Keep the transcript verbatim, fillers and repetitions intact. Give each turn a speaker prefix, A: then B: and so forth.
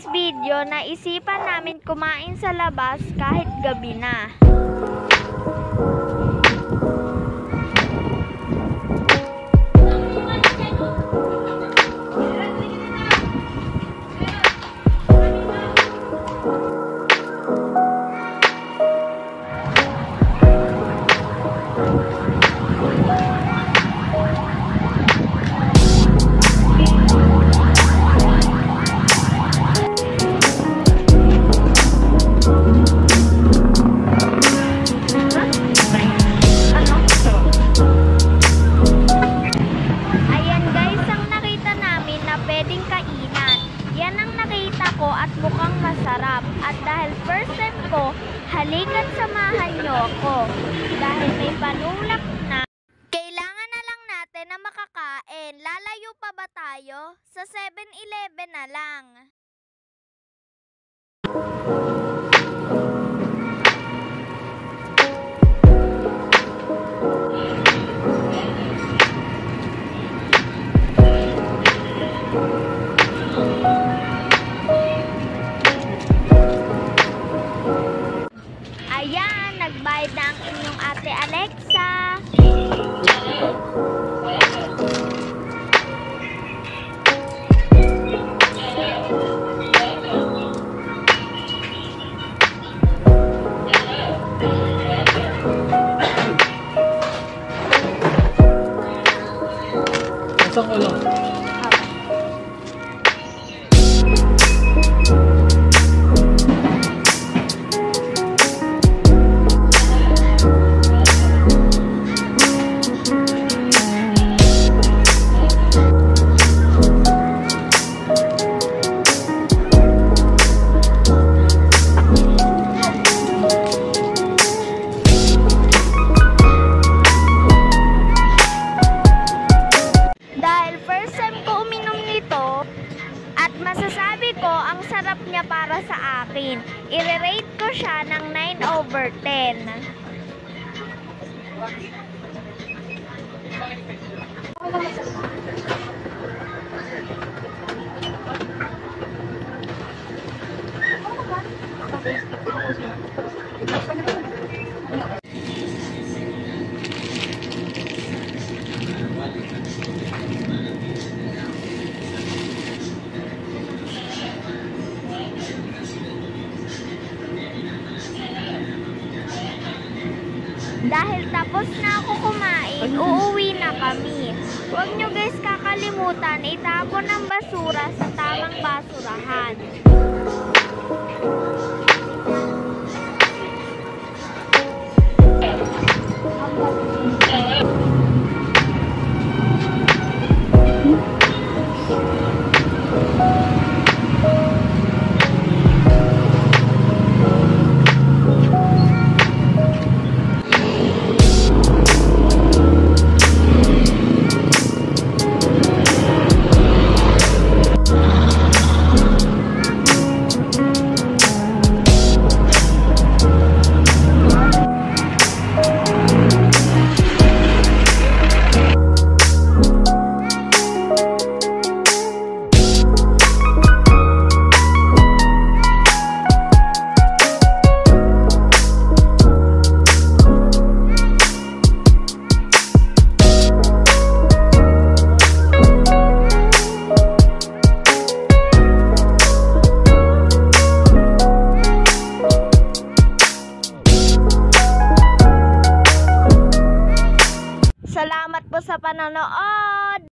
A: video, naisipan namin kumain sa labas kahit gabi na. Pwedeng kainan. Yan ang nakita ko at mukhang masarap. At dahil first time ko, halika't samahan nyo ako. Dahil may panulak na, kailangan na lang natin na makakain. Lalayo pa ba tayo? Sa seven eleven na lang. Ayan, nagbayad na ang inyong ate Alexa.
B: Isang ulo. At masasabi ko, ang sarap niya para sa akin. I-rate ko siya ng nine over ten. Dahil tapos na ako kumain, uuwi na kami. Huwag nyo guys kakalimutan, itapon ang basura sa tamang basurahan. Salamat po sa panonood!